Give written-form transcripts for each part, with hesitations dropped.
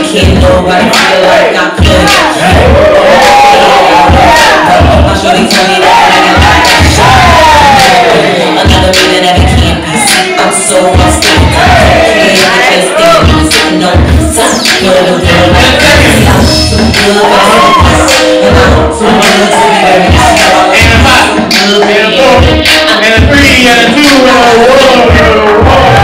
Can't nobody feel like I could. My shorty tell me that I can like that shit. Another reason that it can't be seen. I'm so unstable. Can't just think I'm sitting on the side. You're the girl like crazy. I'm too good for this. And I'm too good to be very strong. And a hot, and a four, and a three, and a two, and a one.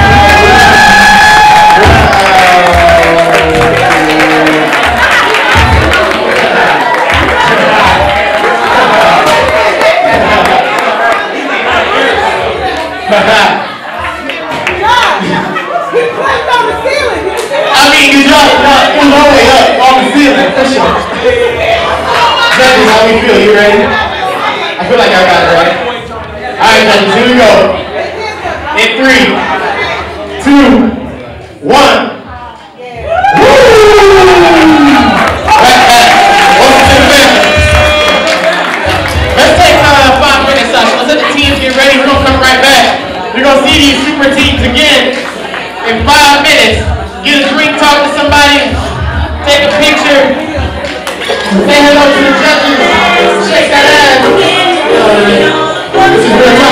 I mean, you dropped all the way up on the ceiling, for sure. That is how we feel. You ready? I feel like I got it right. Alright, judges, here we go. In 3, 2, 1. Woo! Welcome to the family. Let's take 5 minutes, Sasha. Let's let the teams get ready. We're going to come right back. We're going to see these super teams again in 5 minutes. Get a drink, talk to somebody, take a picture, say hello to the judges, shake that ass. This is real